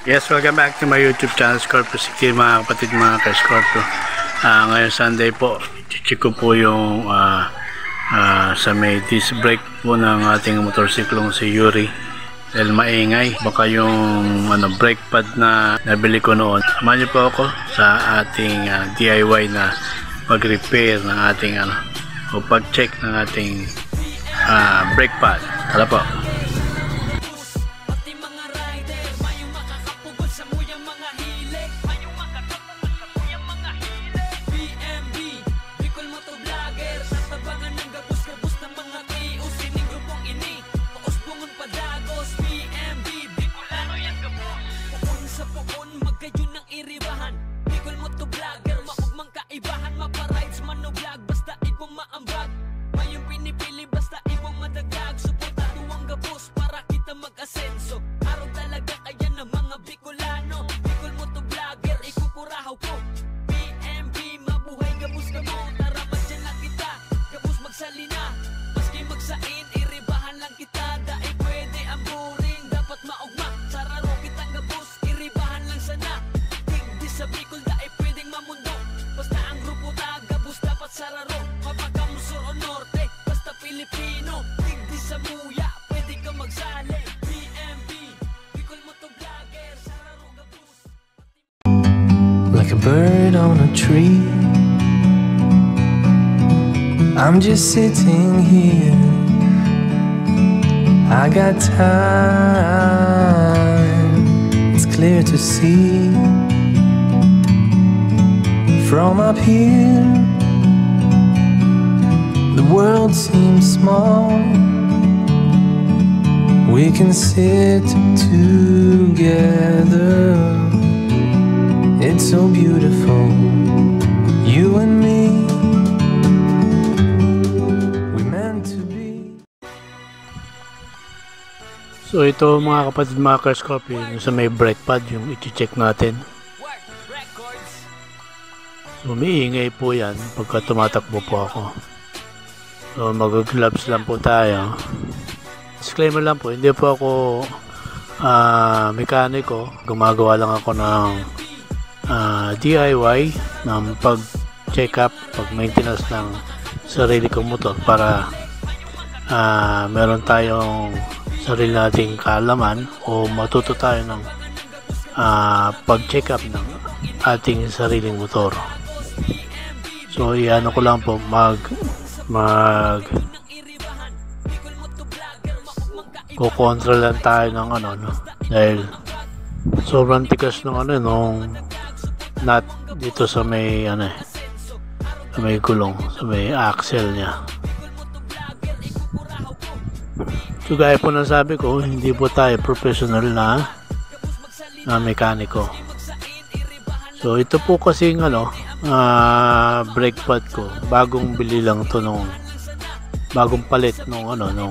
Yes, welcome back to my YouTube channel, Scorpio City, mga kapatid, mga ka-Scorpio. Ngayon Sunday po, check ko po yung sa may disc brake po ng ating motorsiklong si Yuri. Dahil maingay, baka yung brake pad na nabili ko noon. Samahan niyo po ako sa ating DIY na mag-repair ng ating o pag-check ng ating brake pad. Tara po. Like a bird on a tree, I'm just sitting here. I got time, it's clear to see. From up here, the world seems small. We can sit together. It's so beautiful, you and me, we meant to be. So ito mga kapatid, mga ka-Scorpio, yung sa may brake pad, yung i-check natin. So umiingay po yan pagka tumatakbo po ako. So mag-gloves lang po tayo. Disclaimer lang po, hindi po ako mekaniko, gumagawa lang ako ng DIY ng pag-check up, pag-maintenance ng sarili kong motor para meron tayong sarili nating kaalaman o matuto tayo ng pag-check up ng ating sariling motor. So iano ko lang po kukontrol lang tayo ng dahil sobrang tigas ng nung nut dito sa may sa may gulong, sa may axle niya. So gaya po ng sabi ko, hindi po tayo professional na mekaniko. So ito po kasing brake pad ko, bagong bili lang to nung bagong palit nung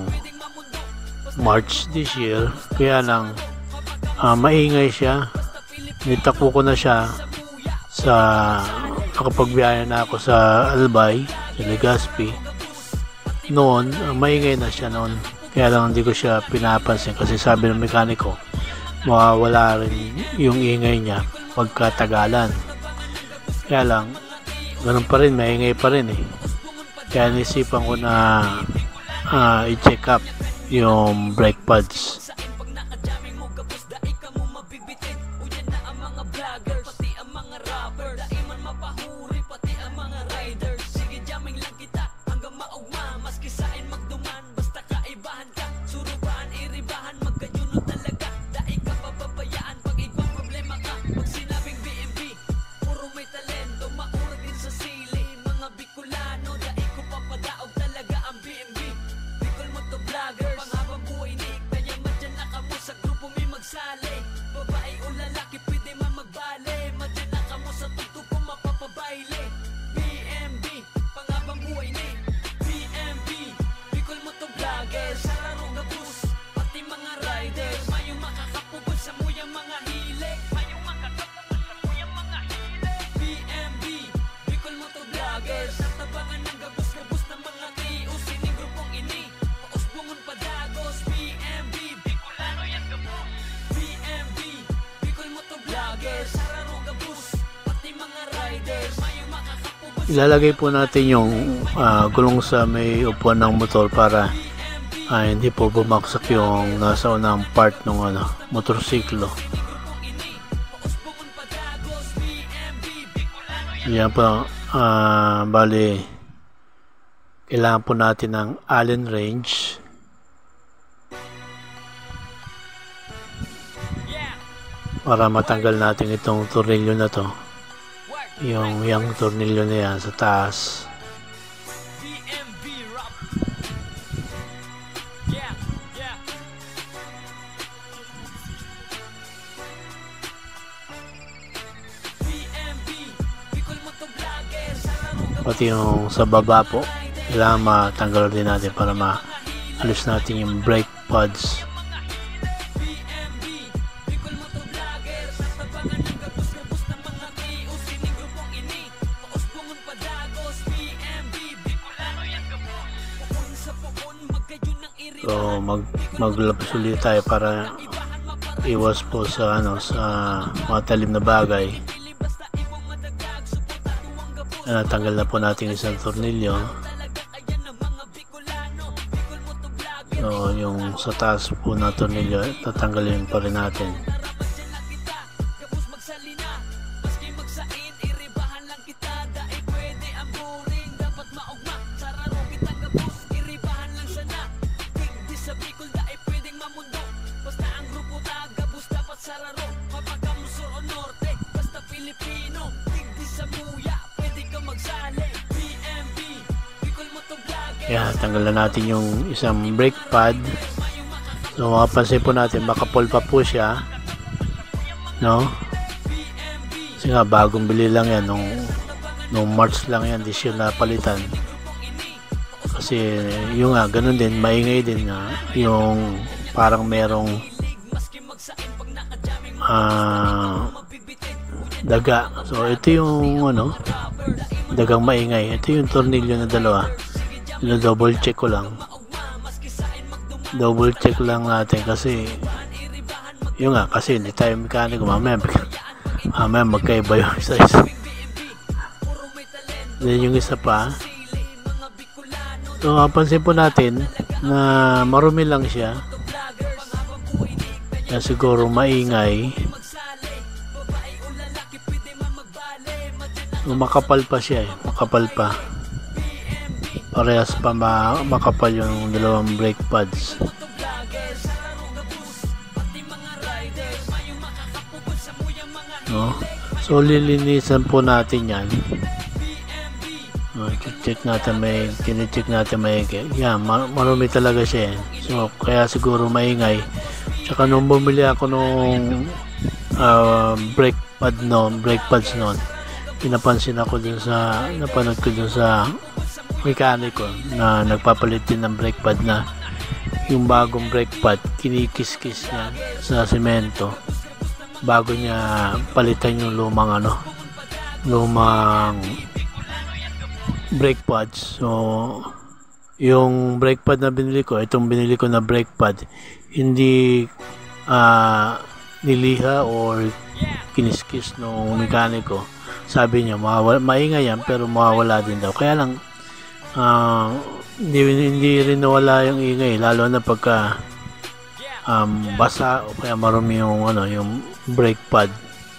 March this year, kaya lang maingay siya. Nitakbo ko na siya sa nakapagbiyahe na ako sa Albay, sa Legazpi. Noon, maingay na siya noon. Kaya lang hindi ko siya pinapansin kasi sabi ng mekaniko, mawawala rin yung ingay niya pagkatagalan. Kaya lang, ganun pa rin, maingay pa rin eh. Kaya nisipan ko na i-check up yung brake pads. ilalagay po natin yung gulong sa may upuan ng motor para hindi po bumagsak yung nasa unang part ng motorsiklo. Yan po, bali kailangan po natin ng Allen wrench para matanggal natin itong tornilyo na to, yung tornilyo na yan sa taas. Pati yung sa baba po, kailangan matanggal din natin para maalis natin yung brake pads. So maglabas ulit tayo para iwas po sa sa matalim na bagay. Natanggal na po natin isang tornilyo. So yung sa taas po na tornilyo, tatanggalin pa rin natin. Yan, tanggal na natin yung isang brake pad. So makapansin po natin, makapol pa po siya, no? Kasi nga bagong bili lang yan, nung March lang yan, di siya napalitan. Kasi yung ganun din, maingay din na yung parang merong daga. So ito yung dagang maingay. Ito yung tornilyo na dalawa. Double check ko lang. Double check lang natin kasi kasi hindi tayo mekaniko, mamaya magkaiba yung size. Then yung isa pa, so pansin po natin na marumi lang siya, na siguro maingay. Makapal pa siya makapal pa. Parehas pa makapal yung dalawang brake pads. No? So lilinisan po natin yan. Check natin maigi. Yan, marumi talaga siya. So kaya siguro maingay. Tsaka nung bumili ako nung brake pads noon, pinapansin ako napanood ko dun sa mekaniko na nagpapalit din ng brake pad, na yung bagong brake pad kinikis-kis niya sa semento bago niya palitan yung lumang brake pads. So yung brake pad na binili ko, na brake pad, hindi niliha or kiniskis nung mekaniko. Sabi niya maingay yan pero mawawala din daw. Kaya lang hindi rin nawala yung ingay, lalo na pagka basa o kaya marumi yung brake pad.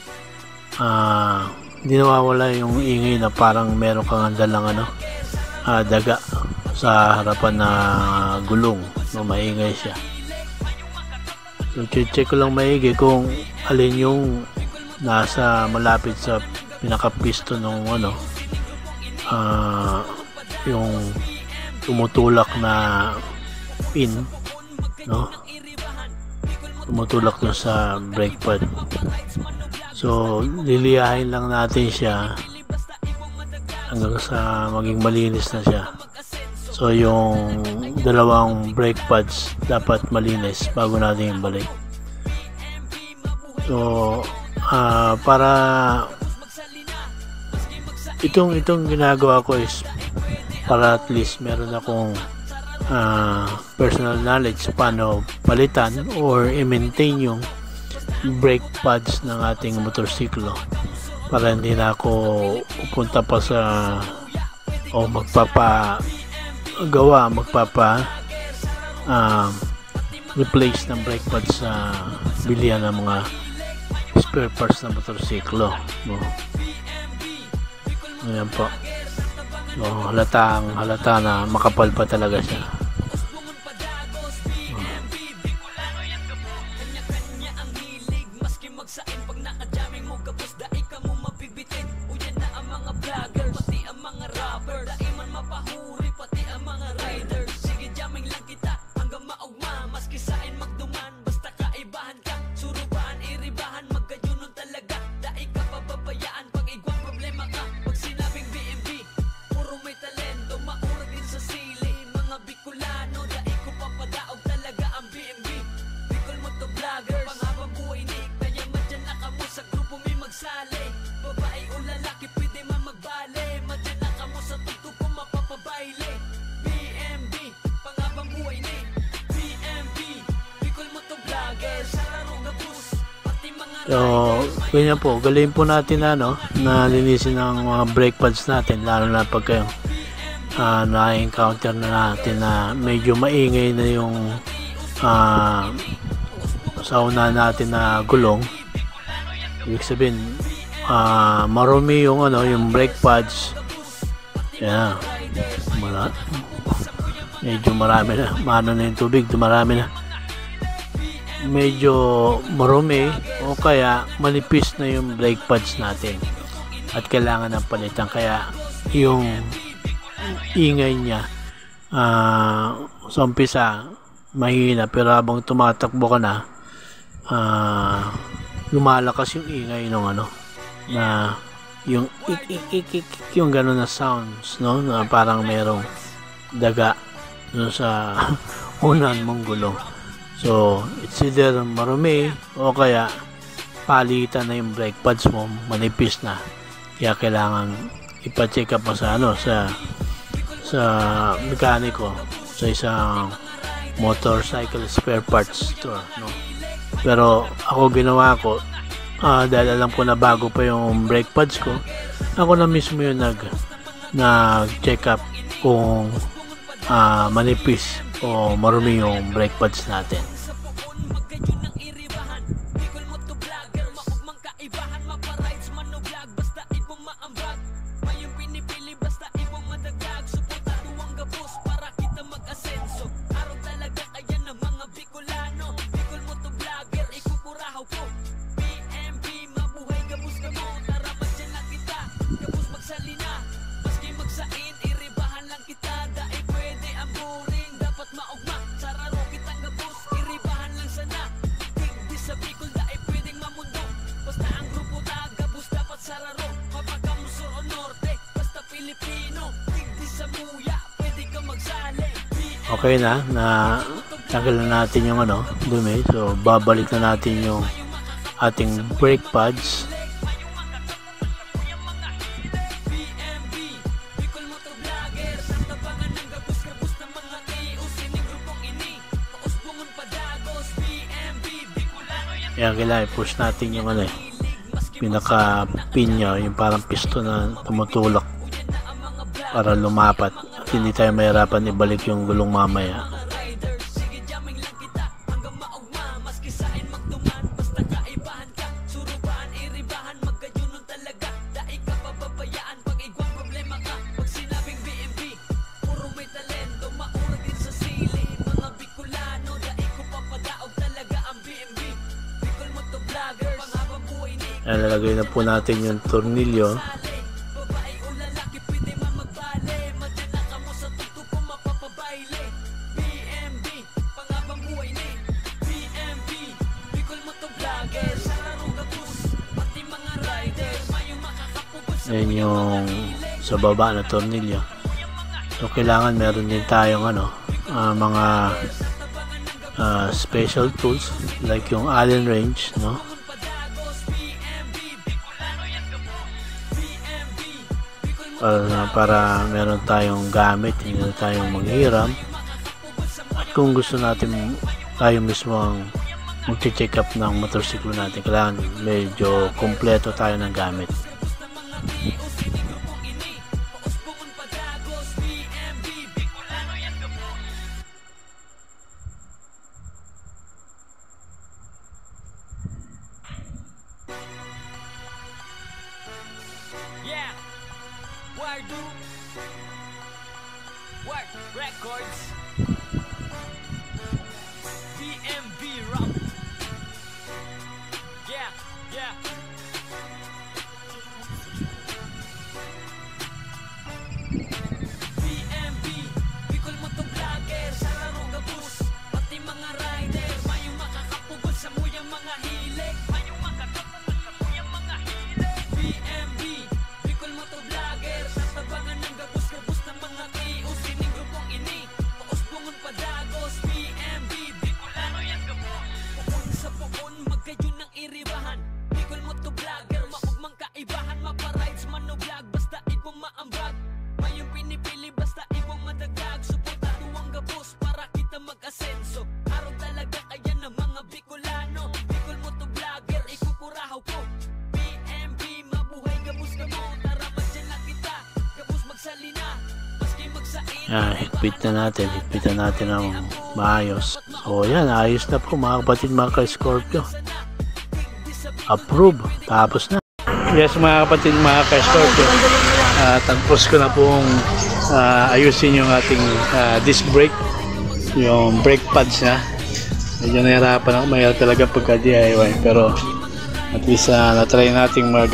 Hindi nawawala yung ingay na parang meron kang dalang daga sa harapan na gulong, no, maingay siya. So check ko lang maigi kung alin yung nasa malapit sa pinaka-piston ng yung tumutulak na pin, no? Tumutulak dun sa brake pad. So liliyahin lang natin siya hanggang sa maging malinis na siya. So yung dalawang brake pads dapat malinis bago natin ibalik. So para itong ginagawa ko is para at least meron akong personal knowledge paano palitan or i-maintain yung brake pads ng ating motorsiklo. para hindi na ako pupunta pa sa o replace ng brake pads sa bilihan ng mga spare parts ng motorsiklo, no? Ayan po. So, halata na makapal pa talaga siya. So, ganyan po, galing po natin na linisin ng mga brake pads natin, lalo na pag na-encounter na natin na medyo maingay na yung sa una natin na gulong. Ibig sabihin, marumi yung yung brake pads. Yan. Medyo marami na. Maano na yung tubig, marami na. Medyo marumi o kaya manipis na yung brake pads natin at kailangan ng palitan, kaya yung ingay niya sa umpisa mahina, pero habang tumatakbo ka na lumalakas yung ingay ng na yung yung gano'n na sounds, no, na parang merong daga no, sa unan mong gulong. So, it's either marumi o kaya palitan na yung brake pads mo, manipis na. Kaya kailangan ipa-check up mo sa sa mekaniko, sa isang motorcycle spare parts store, no. Pero ako ginawa ko, dahil alam ko na bago pa yung brake pads ko, ako na mismo yung nag-check up kung manipis o marumi yung brake pads natin. Okay na tanggal na natin yung dumi. So babalik na natin yung ating brake pads. Ayan, kailangan i-push natin yung pinaka pin nya, yung parang piston na tumutulak para lumapat at hindi tayo mahirapan ibalik yung gulong mamaya. Lalagay na po natin yung tornilyo. Yan yung sa baba na tornilyo. So kailangan meron din tayong mga special tools like yung Allen wrench, no? Para meron tayong gamit, hindi na tayong manghiram. At kung gusto natin tayo mismo ang mag-check up ng motorsiklo natin, kailangan medyo kompleto tayo ng gamit. Yeah, where do Word Records, BMB Rap. Yeah, yeah. BMB, Bicol Motovlogger, sa laro gabus, pati mga rider, mayong makakapugod sa muyang mga hilig, mayong makakapugod sa muyang mga hilig. BMB, Bicol Motovlogger, sa tabangan ng gabus-gabus ng mga kios, sining grupong ini, paos bungon padagos. BMB, Bicolano yan gabus, pukon sa pukon, magkayo ng iribahan. Bicol Motovlogger, maugmang kaibahan, maparides man no vlog, basta ibong maambag. Mayong pinipili basta ibang madagdag, suportado ang gabos para kita mag-asenso. Araw talaga kaya ng mga Bicolano, Bicol Motovlogger, ikukurahaw ko. BMB, mabuhay gabos ka mo, tara madyan na kita, gabos magsalina, maski magsain. Higpitan natin ng maayos. So yan, ayos na po mga kapatid, mga ka-Scorpio. Approve, tapos na. Yes mga kapatid, mga ka-Scorpio, tapos ko na pong ayusin yung ating disc brake, yung brake pads na. Medyo nahirapan ako, mahirap talaga pagka DIY, pero at least na-try natin mag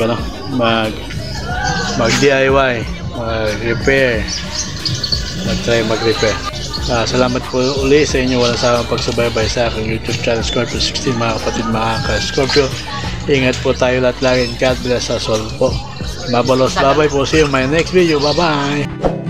DIY, mag-repair, mag-repair. Salamat po uli sa inyo, walang sawang pagsubaybay sa aking YouTube channel Scorpio 16 mga kapatid, mga ka-Scorpio. Ingat po tayo lahat lagi. God bless us all po. Mabalos, bye bye po. See you in my next video. Bye bye.